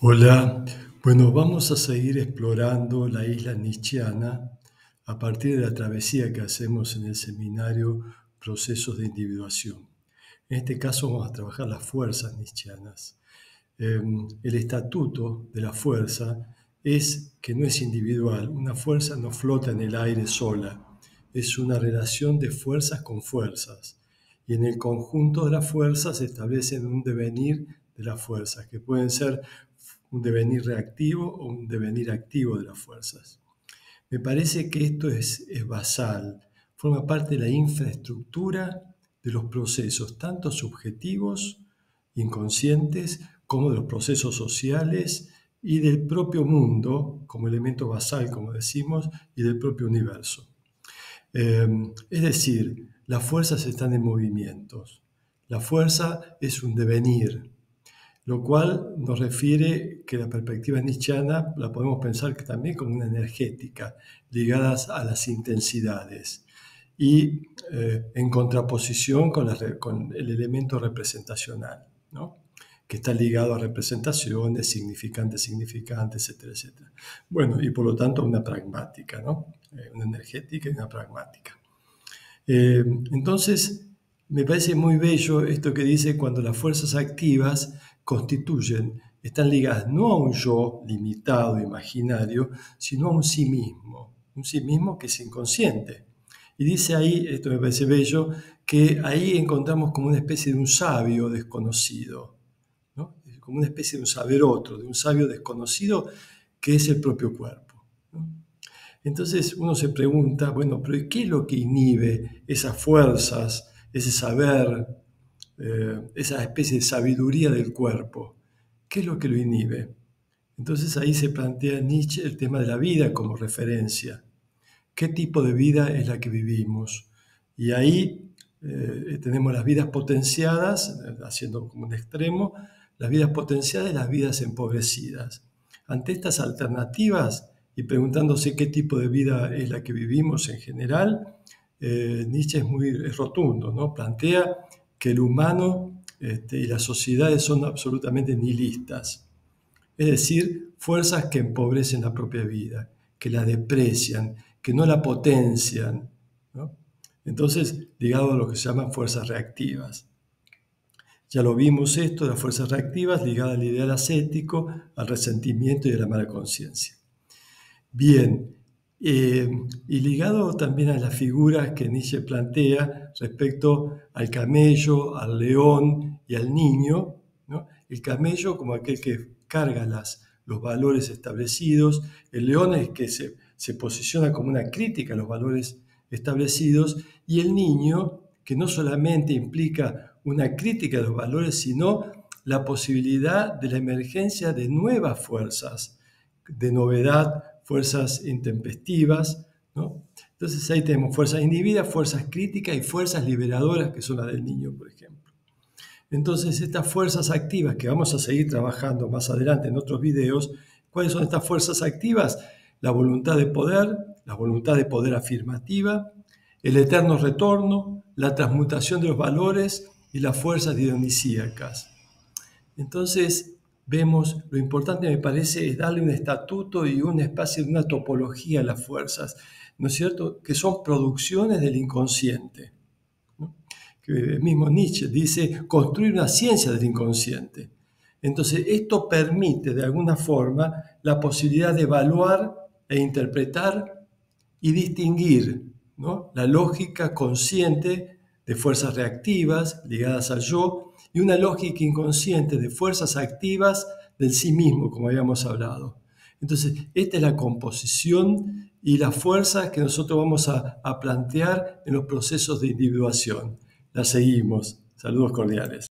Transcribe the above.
Hola, bueno, vamos a seguir explorando la isla Nietzscheana a partir de la travesía que hacemos en el seminario Procesos de Individuación. En este caso vamos a trabajar las fuerzas nietzscheanas. El estatuto de la fuerza es que no es individual, una fuerza no flota en el aire sola, es una relación de fuerzas con fuerzas. Y en el conjunto de las fuerzas se establecen un devenir de las fuerzas, que pueden ser un devenir reactivo o un devenir activo de las fuerzas. Me parece que esto es basal, forma parte de la infraestructura de los procesos, tanto subjetivos, inconscientes, como de los procesos sociales y del propio mundo, como elemento basal, como decimos, y del propio universo. Es decir, las fuerzas están en movimientos. La fuerza es un devenir, lo cual nos refiere que la perspectiva nietzscheana la podemos pensar que también como una energética, ligadas a las intensidades y en contraposición con el elemento representacional, ¿no? Que está ligado a representaciones, significantes, etcétera, etcétera. Bueno, y por lo tanto una pragmática, ¿no? Una energética y una pragmática. Entonces, me parece muy bello esto que dice cuando las fuerzas activas están ligadas no a un yo limitado, imaginario, sino a un sí mismo que es inconsciente. Y dice ahí, esto me parece bello, que ahí encontramos como una especie de un sabio desconocido, ¿no? Como una especie de un saber otro, de un sabio desconocido que es el propio cuerpo, ¿no? Entonces uno se pregunta, bueno, pero ¿qué es lo que inhibe esas fuerzas, ese saber, esa especie de sabiduría del cuerpo? ¿Qué es lo que lo inhibe? Entonces ahí se plantea Nietzsche el tema de la vida como referencia. ¿Qué tipo de vida es la que vivimos? Y ahí tenemos las vidas potenciadas, haciendo como un extremo, las vidas potenciadas y las vidas empobrecidas. Ante estas alternativas y preguntándose qué tipo de vida es la que vivimos en general, Nietzsche es rotundo, ¿no? Plantea que el humano y las sociedades son absolutamente nihilistas, es decir, fuerzas que empobrecen la propia vida, que la desprecian, que no la potencian, ¿no? Entonces, ligado a lo que se llaman fuerzas reactivas. Ya lo vimos esto, las fuerzas reactivas ligadas al ideal ascético, al resentimiento y a la mala conciencia. Bien, y ligado también a las figuras que Nietzsche plantea respecto al camello, al león y al niño, ¿no? El camello como aquel que carga los valores establecidos, el león es que se posiciona como una crítica a los valores establecidos, y el niño que no solamente implica una crítica a los valores, sino la posibilidad de la emergencia de nuevas fuerzas, de novedad, fuerzas intempestivas, ¿no? Entonces ahí tenemos fuerzas inhibidas, fuerzas críticas y fuerzas liberadoras, que son las del niño, por ejemplo. Entonces estas fuerzas activas, que vamos a seguir trabajando más adelante en otros videos, ¿cuáles son estas fuerzas activas? La voluntad de poder afirmativa, el eterno retorno, la transmutación de los valores y las fuerzas dionisíacas. Entonces, vemos, lo importante me parece es darle un estatuto y un espacio, una topología a las fuerzas, ¿no es cierto?, que son producciones del inconsciente, ¿no? Que el mismo Nietzsche dice construir una ciencia del inconsciente. Entonces, esto permite de alguna forma la posibilidad de evaluar e interpretar y distinguir, ¿no?, la lógica consciente de fuerzas reactivas ligadas al yo y una lógica inconsciente de fuerzas activas del sí mismo, como habíamos hablado. Entonces, esta es la composición y las fuerzas que nosotros vamos a plantear en los procesos de individuación. La seguimos. Saludos cordiales.